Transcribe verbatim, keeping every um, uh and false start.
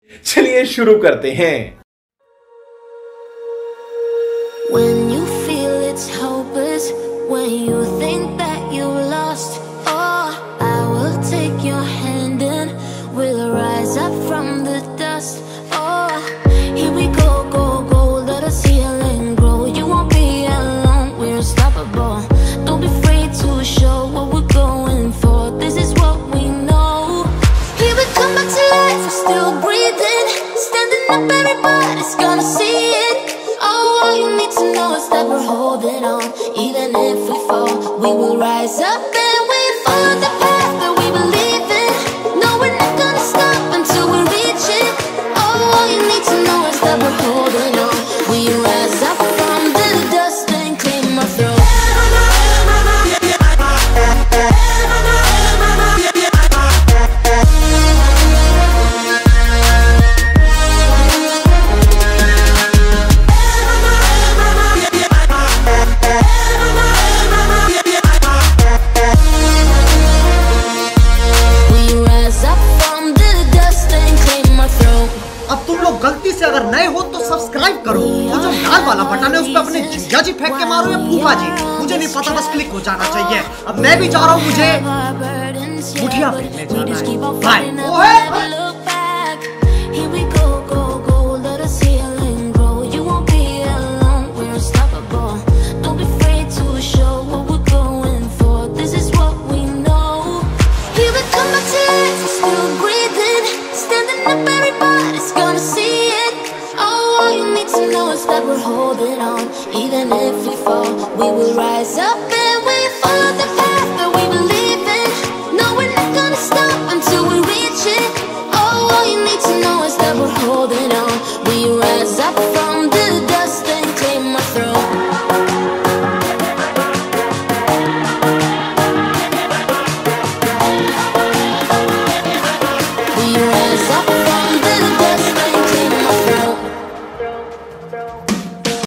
चलिए शुरू करते हैं। When you feel it's hopeless, when you think that you lost, oh, I will take your hand and we'll rise up from the dust. Oh, here we go, go, go, let us heal and grow. You won't be alone, we're unstoppable. Don't be afraid to show what we're going for. This is what we know. Here we come back to life, we're still breathing. Standing up, everybody's gonna see it. All you need to know is that we're holding on. Even if we fall, we will rise up and we follow the path that we believe in. No, we're not gonna stop until we reach it. All you need to know is that we're holding on. We rise up from the dust and claim our throne. गलती से अगर नए हो तो subscribe करो। वो जो लाल वाला बटन है उस पर अपने जीजा जी फेंक के मारो या फूफा जी, मुझे नहीं पता, बस क्लिक हो जाना चाहिए। अब मैं भी जा रहा हूँ, मुझे मुठिया फेंकने जाना है। Bye. That we're holding on. Even if we fall, we will rise up and we follow the path that we believe in. No, we're not gonna stop until we reach it. Oh, all you need to know is that we're holding on. We rise up from the dust and claim our throne. We rise up.